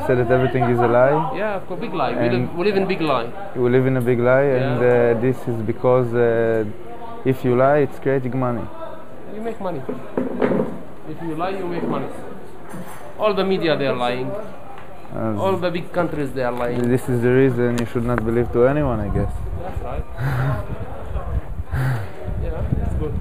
said that everything is a lie. Yeah, of course, big lie. We live in a big lie. We live in a big lie, Yeah. and this is because if you lie, it's creating money. You make money. If you lie, you make money. All the media, they are lying. All the big countries, they are lying. This is the reason you should not believe to anyone, I guess. That's right. Yeah, that's good.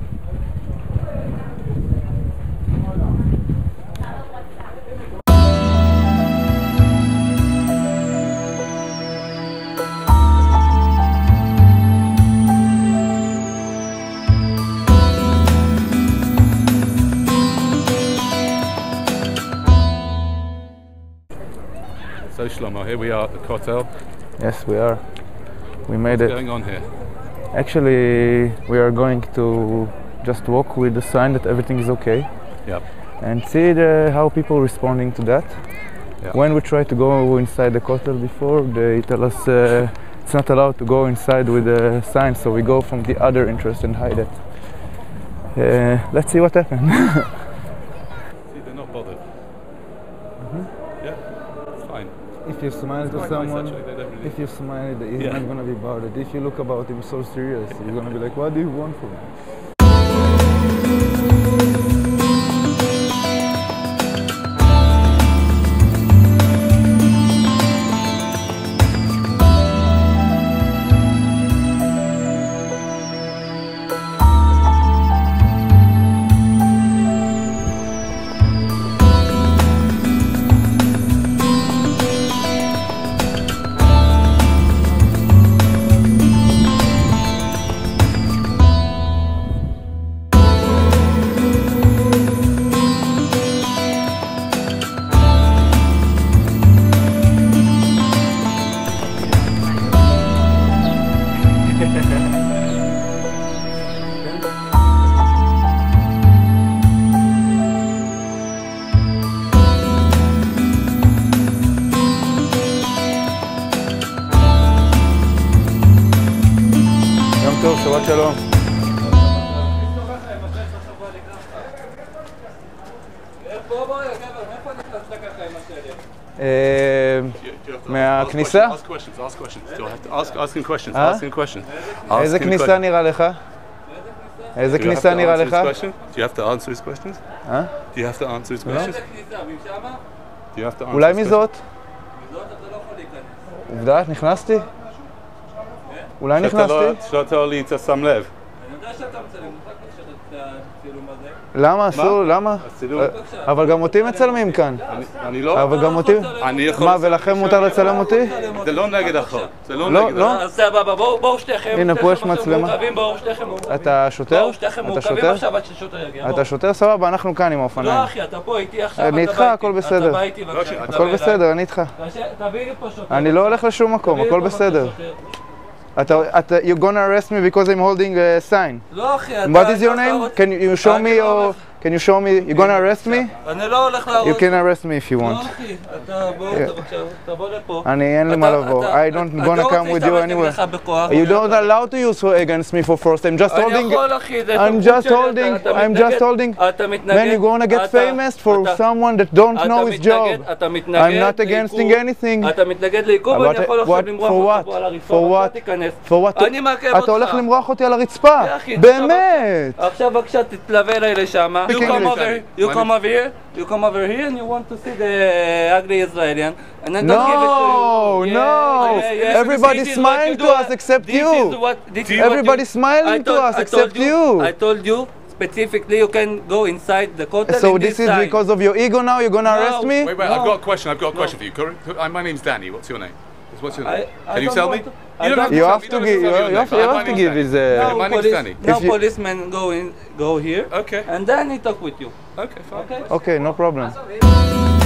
So Shlomo, here we are at the Kotel. Yes, we are. We made What's it. going on here? Actually, we are going to just walk with the sign that everything is okay. Yep. And see how people responding to that. Yep. When we try to go inside the Kotel before, they tell us it's not allowed to go inside with the sign, so we go from the other entrance and hide it. Let's see what happens. See, they're not bothered. Yeah, it's fine. If you smile to quite someone, nice, actually. They don't really- if you smile, he's Yeah. not gonna be bothered. If you look about him so serious, he's gonna be like, "What do you want from me?" יום טוב, שבת שלום. מהכניסה? Ask questions, ask questions. Do I have to ask him questions? Huh? Ask him questions. איזה כניסה נראה לך? איזה כניסה נראה לך? Do you have to answer his questions? Do you have to answer his questions? Do you have to answer אולי his מזאת? מזאת אתה לא יכול להיכנס. עובדה, נכנסתי? אולי נכנסתי? שלא תראו לי, אתה שם לב. אני יודע שאתה מצלם, רק את הצילום הזה. למה? אסור? למה? הצילום. אבל גם אותי מצלמים כאן. אני לא... אבל גם אותי? אני יכול... מה, ולכם מותר לצלם אותי? זה לא נגד החוק. זה לא לא, נגד לא. החוק. אז סבבה, בואו שתיכם. הנה, פה יש מצלמה. בואו שתיכם מורכבים. אתה שוטר? בואו שתיכם אתה מורכבים שוטר? עכשיו עד ששוטר יגיע. אתה שוטר? סבבה, אנחנו כאן עם האופניים. לא אחי, אתה פה איתי עכשיו. אני איתך, הכל בסדר. אתה בא איתי בבקשה. הכל בסדר, אני איתך. תביא לי פה שוטר. אני לא הולך לשום מקום, הכל בסדר. You're gonna arrest me because I'm holding a sign. לא אחי, אתה... What is your name? Can you show me or... Can you show me? You're gonna arrest me? אני לא הולך להרוס. You can arrest me if you לא want. אחי, אתה בוא, בבקשה, תבוא לפה. אני אין לי מה לבוא. I don't gonna come with you anywhere. You don't allow to use against me for first. I'm just holding... אני יכול אחי, זה I'm just holding... I'm just holding... אתה מתנגד. Man, you're gonna get famous for someone that don't know his job. אתה מתנגד. I'm not against anything. אתה מתנגד לעיכוב, אני יכול עכשיו למרוח אותך פה על הרצפה. For what? For what? אני מעכב אותך. אתה הולך למרוח אותי על הרצפה. אחי, באמת. עכשיו בבקשה תתלווה אליי לשם. You come over here. You come over here and you want to see the ugly Israelian. And then don't give it to you. No. Everybody smiling to us except you. Everybody smiling to us except you. I told you specifically you can go inside the Kotel. So this is because of your ego now? You're gonna arrest me? Wait, I've got a question for you. My name's Danny. What's your name? What's your name? Can you tell me? You have to give. You have to give his. My name's Danny. Now policemen go here. Okay. And then he talk with you. Okay, fine. Okay. Okay, no problem.